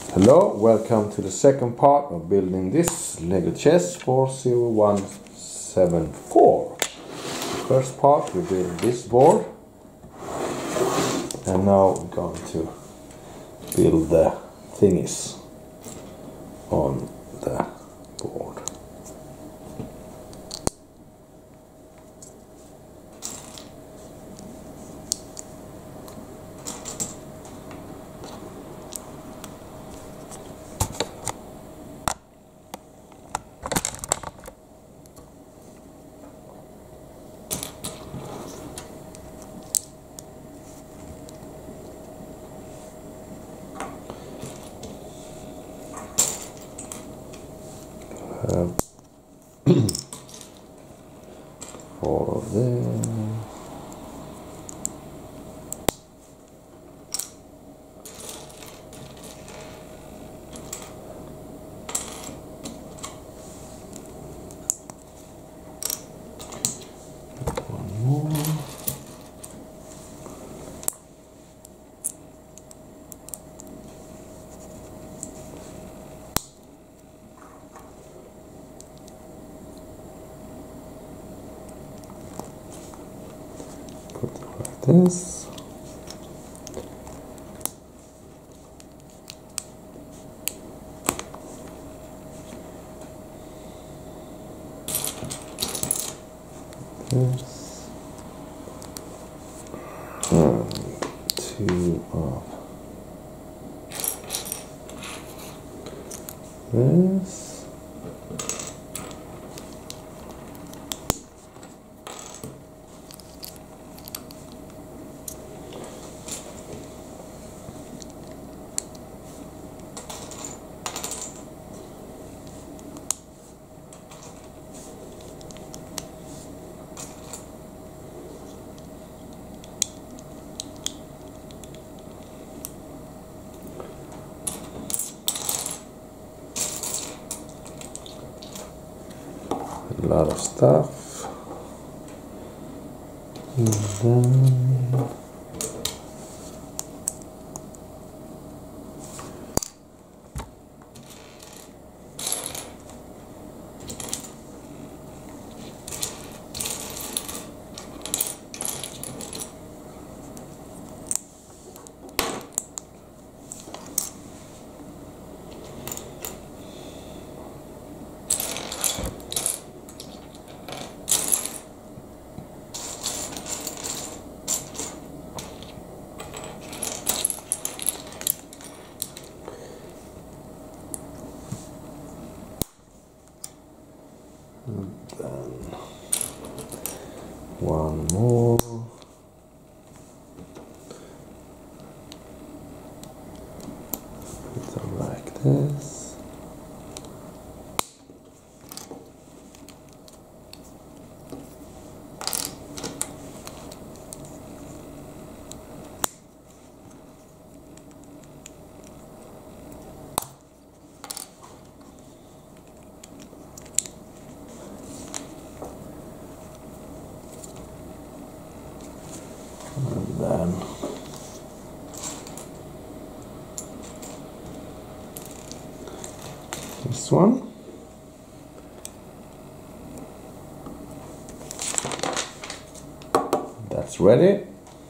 Hello, welcome to the second part of building this Lego Chess 40174. First part we build this board, and now we're going to build the thingies on the board. Follow there. One more. Put it like this. This. And two of this. A lot of stuff, and then one more. Put them like this. And then this one. That's ready.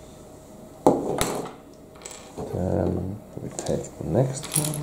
Then we take the next one.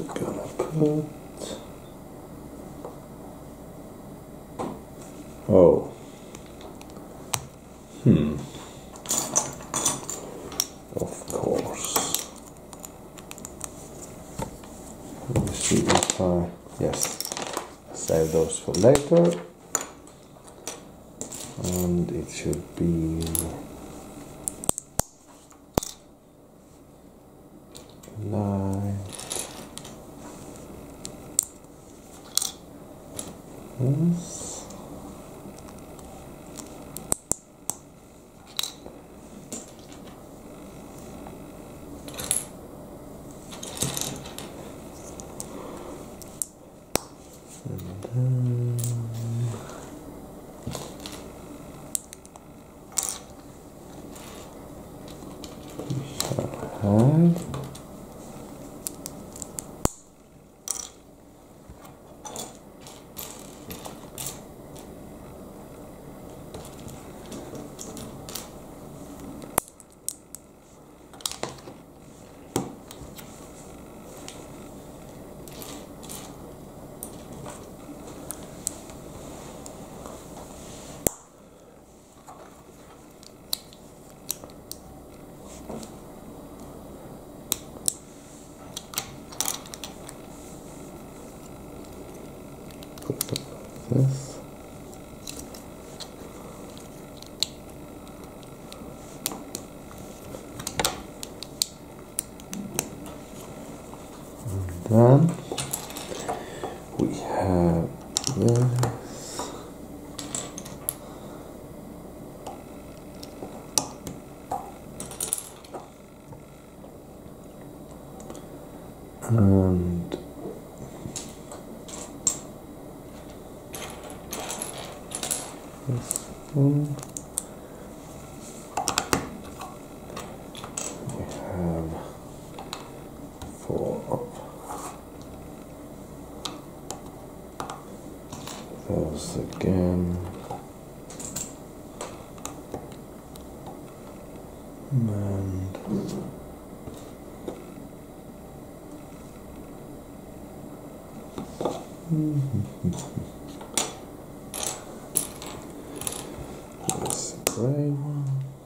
also gonna put. Oh. Of course. Let me see if I. Yes. Save those for later. And it should be 9. Yes. This. And then we have this. And this one. We have 4 of those again. And this gray one.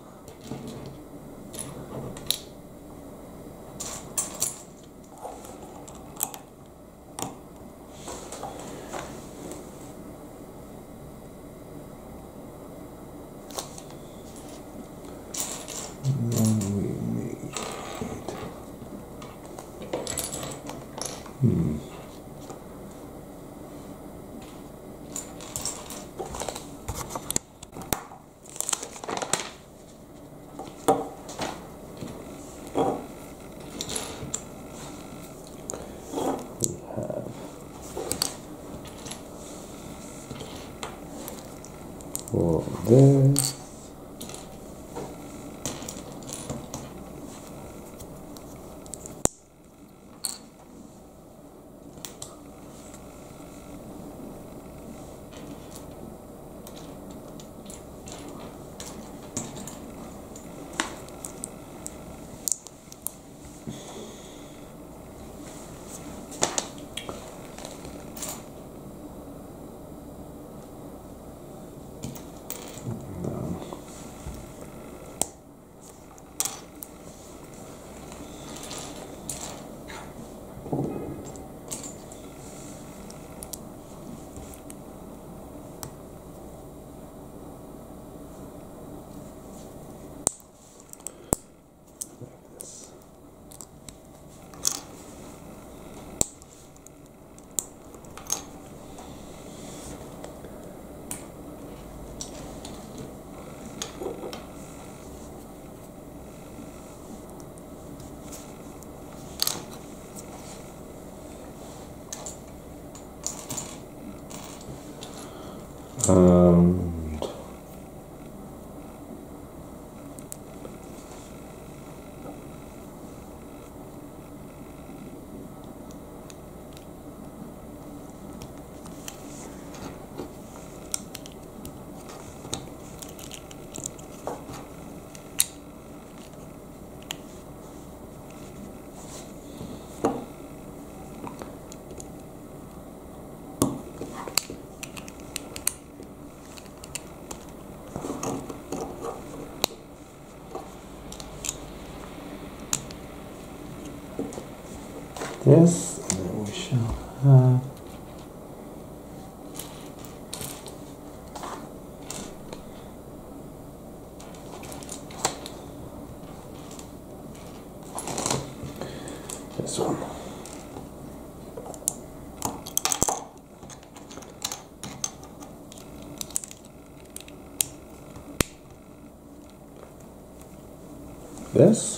And then we need for this. Yes, and then we shall have this one. This.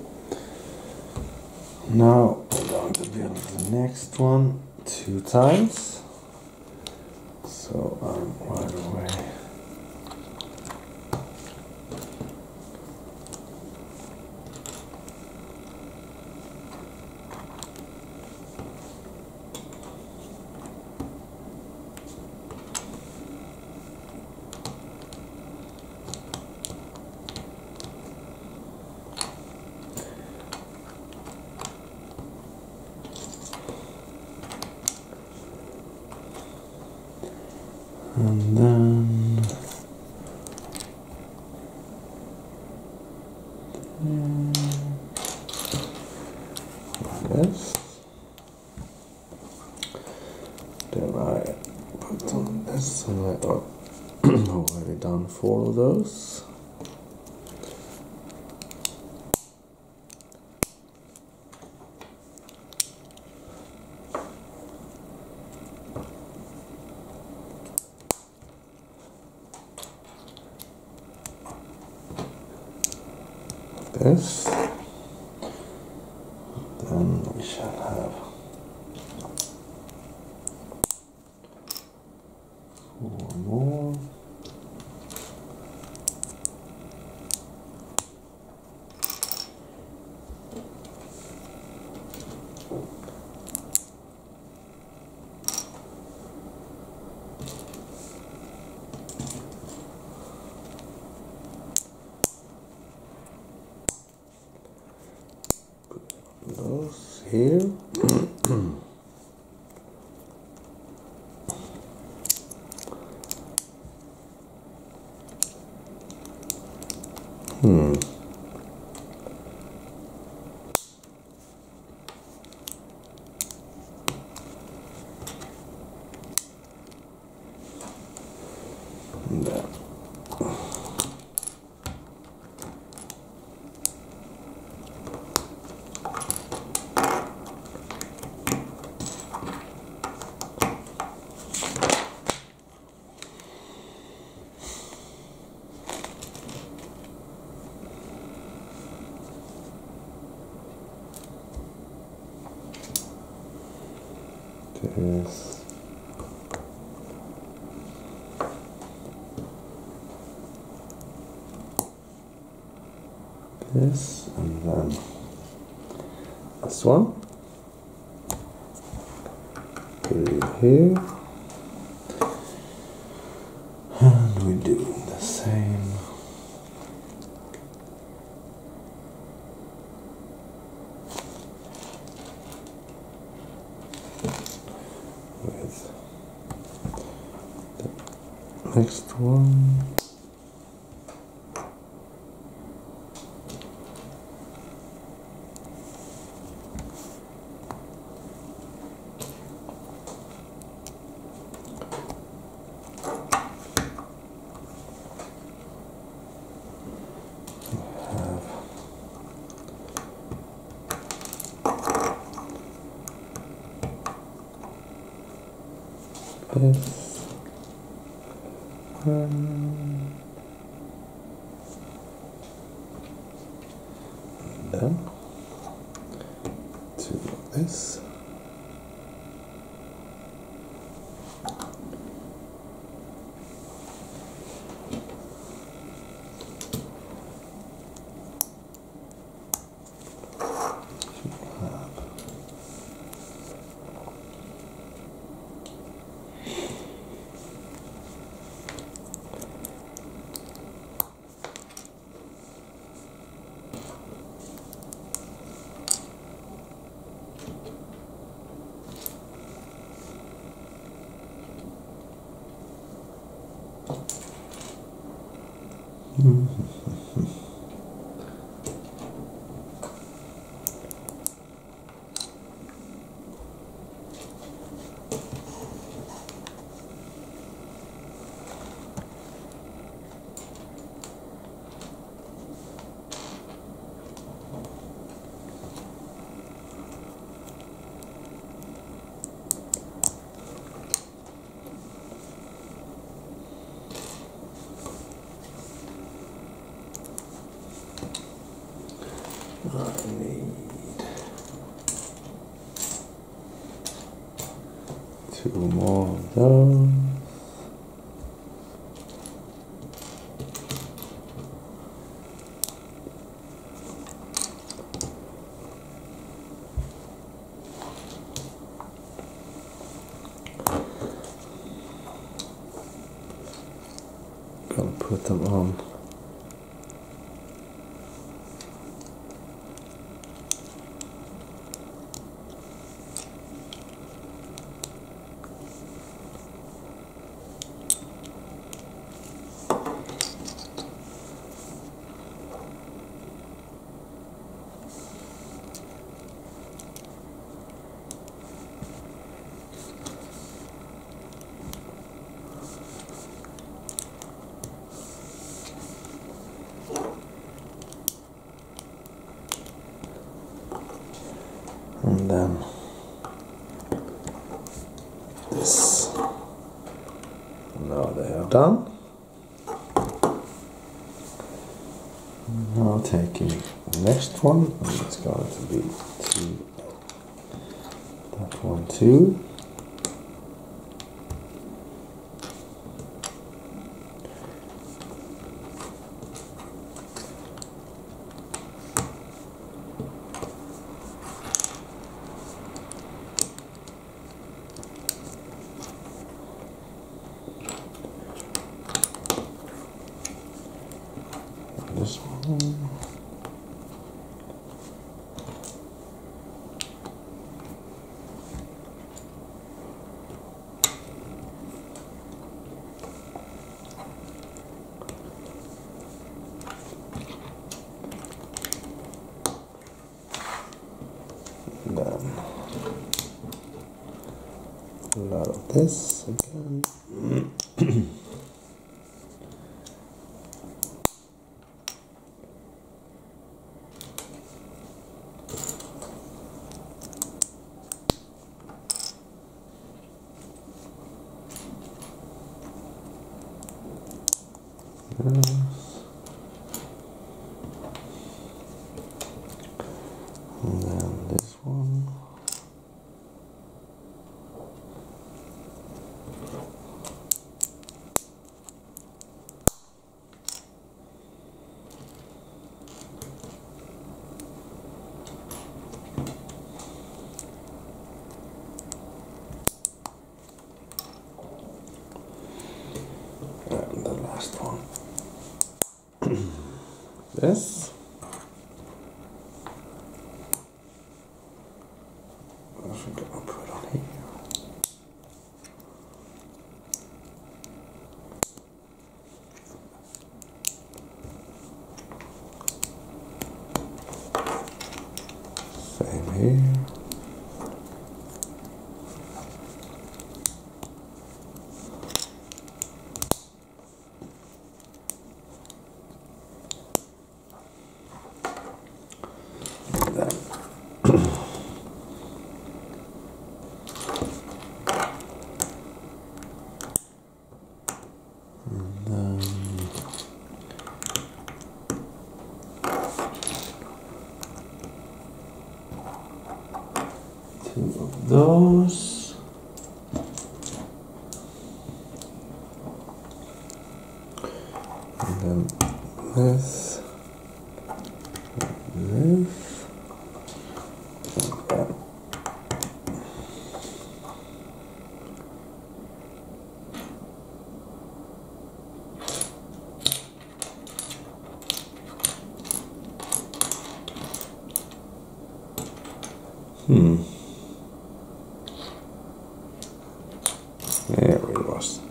Now we're going to build the next one 2 times. So I'm right away. And then like this. Then I put on this, and I already done 4 of those. This, then we shall have 4 more. Those here. There. This. This, and then this one. Put it here. And we do the same. With the next one. This and then to this. I need 2 more of those. Gonna put them on. And then this. Now they are done. Now taking the next one, and it's going to be that one too. This one. Then a lot of this again. And then this one. And the last one. This. What else we gonna put on here? Same here. Two of those. And then this. And this. There it was.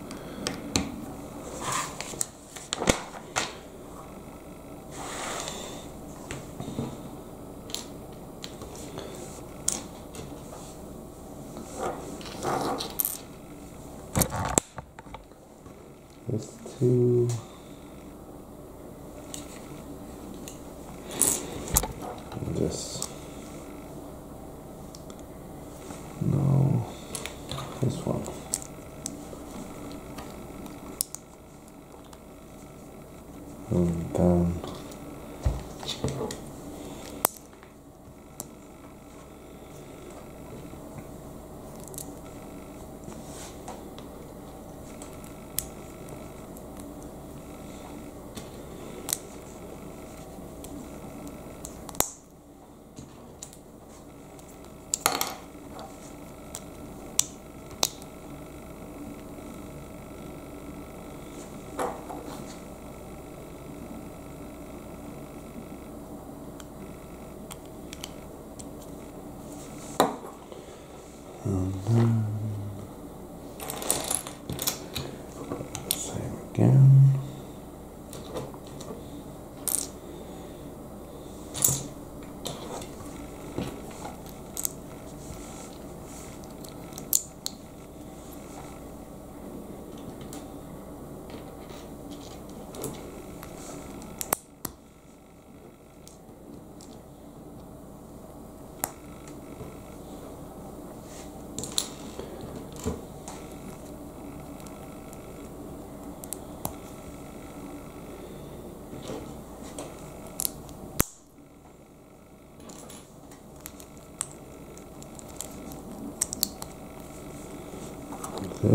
This two. And this. No. This one. And then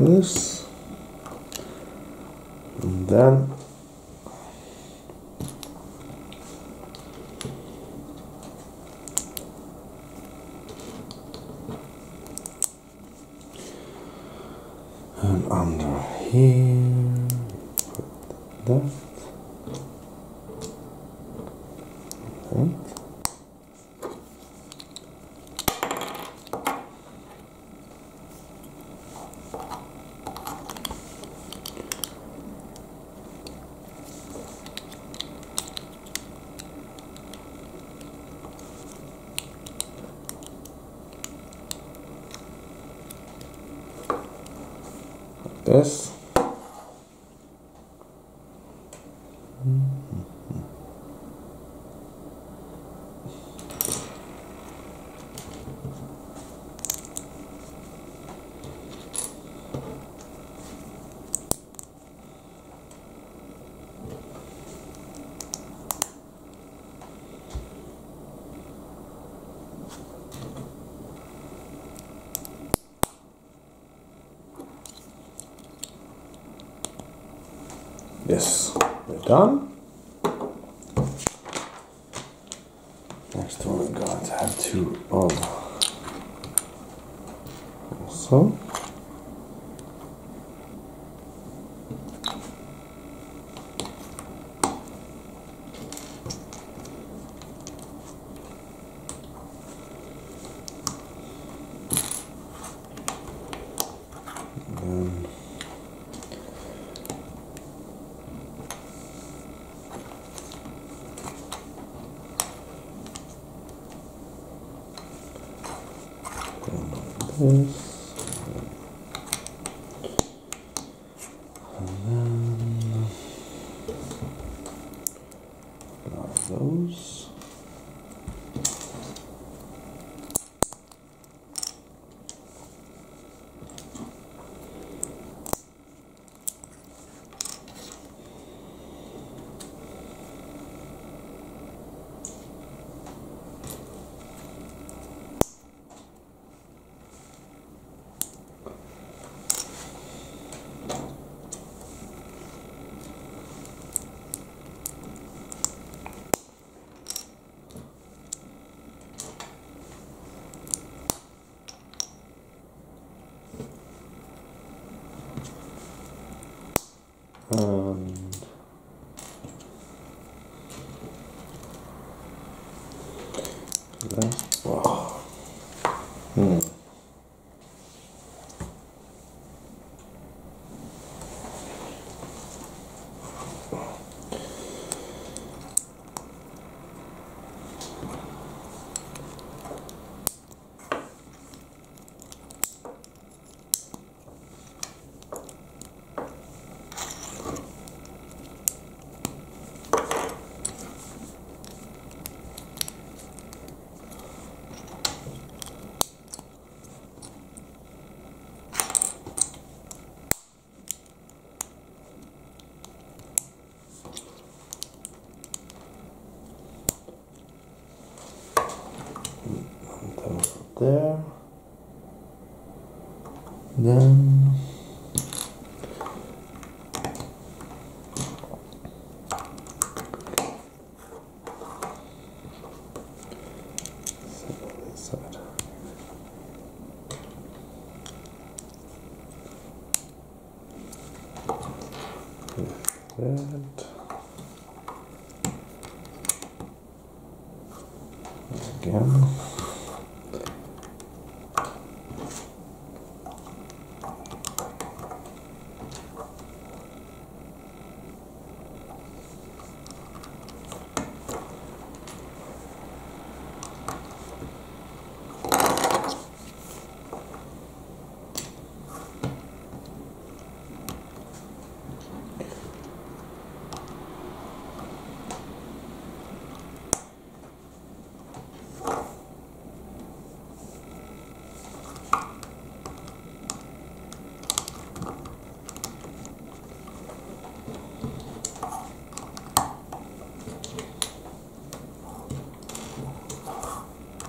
this, and then and under here, put that. Right. This. Yes, we're done. Next one we're going to have two on also. This, and then those. And that. Wow. There, then this side. That again.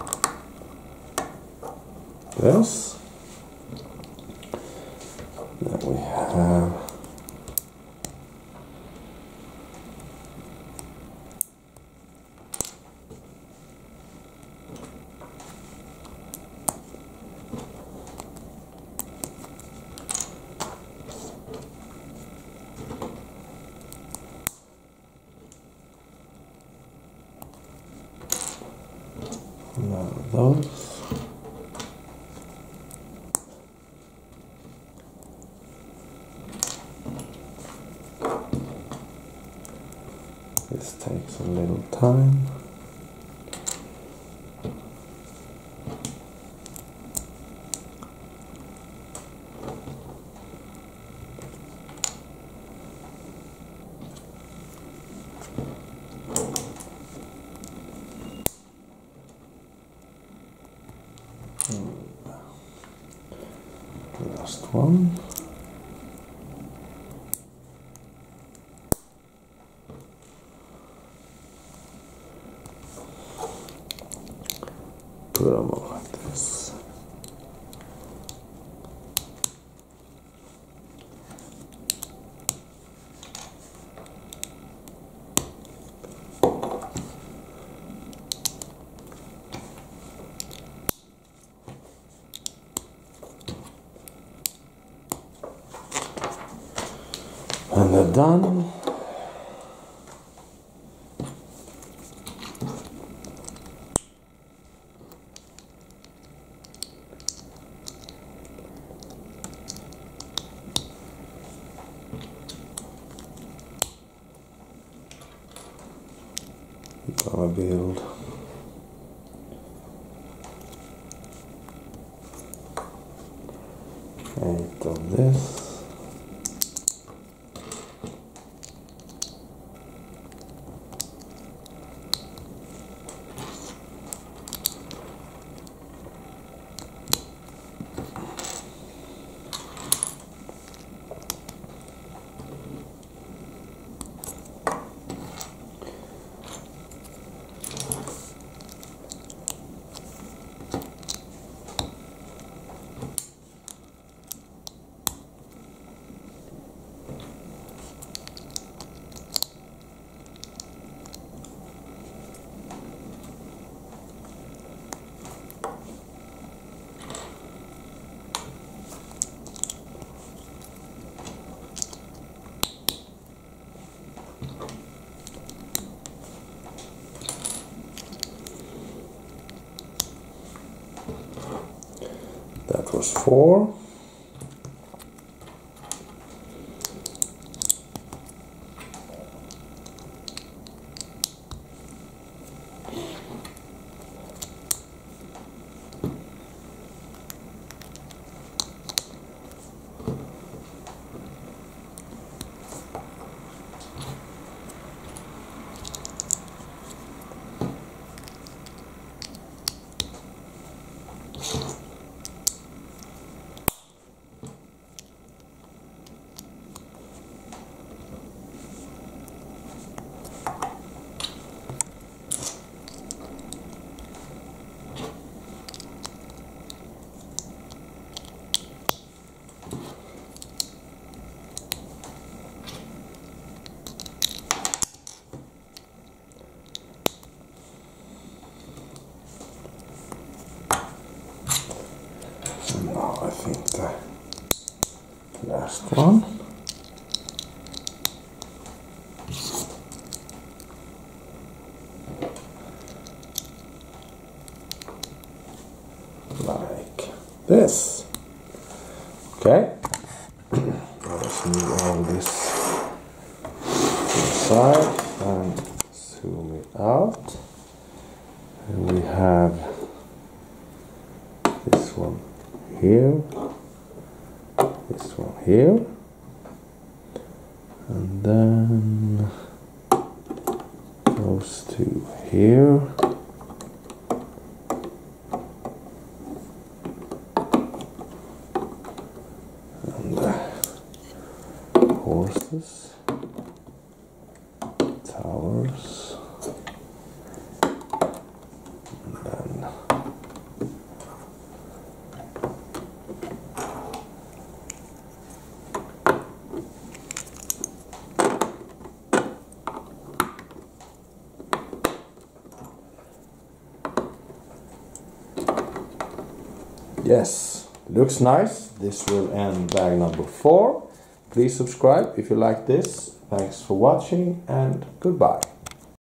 This. have one of those. This takes a little time. Last one. Put them all like this. And they're done. We're gonna build eight of this. That was 4. Now I think the last one. Like this. Okay. Now let's move all this inside and zoom it out. And we have this one here, this one here, and then those two here, and horses, towers, and then Yes, looks nice. This will end bag number 4. Please subscribe if you like this. Thanks for watching and goodbye.